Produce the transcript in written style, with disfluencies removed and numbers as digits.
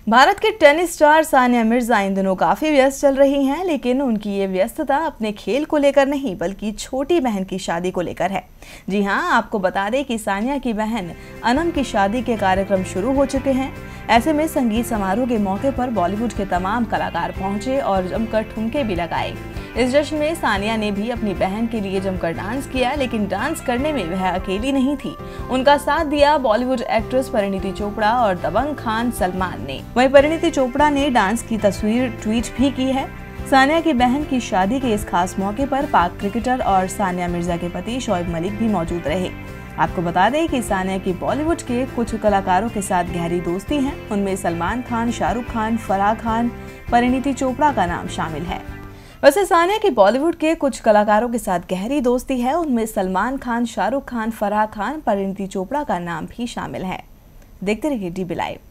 भारत के tennis star Sania Mirza इन दिनों काफी व्यस्त चल रही हैं, लेकिन उनकी ये व्यस्तता अपने खेल को लेकर नहीं बल्कि छोटी बहन की शादी को लेकर है। जी हां, आपको बता दें कि सानिया की बहन अनम की शादी के कार्यक्रम शुरू हो चुके हैं। ऐसे में संगीत समारोह के मौके पर बॉलीवुड के तमाम कलाकार पहुंचे और जमकर ठुमके भी लगाए। इस जश्न में सानिया ने भी अपनी बहन के लिए जमकर डांस किया, लेकिन डांस करने में वह अकेली नहीं थी। उनका साथ दिया बॉलीवुड एक्ट्रेस परिणीति चोपड़ा और दबंग खान सलमान ने। वहीं परिणीति चोपड़ा ने डांस की तस्वीर ट्वीट भी की है। सानिया की बहन की शादी के इस खास मौके पर पाक क्रिकेटर और सानिया मिर्जा के पति शोएब मलिक भी मौजूद रहे। आपको बता दें कि सानिया की बॉलीवुड के कुछ कलाकारों के साथ गहरी दोस्ती है। उनमें सलमान खान, शाहरुख खान, फराह खान, परिणीति चोपड़ा का नाम शामिल है। वैसे सानिया की बॉलीवुड के कुछ कलाकारों के साथ गहरी दोस्ती है। उनमें सलमान खान, शाहरुख खान, फराह खान, परिणीति चोपड़ा का नाम भी शामिल है। देखते रहिए DB लाइव।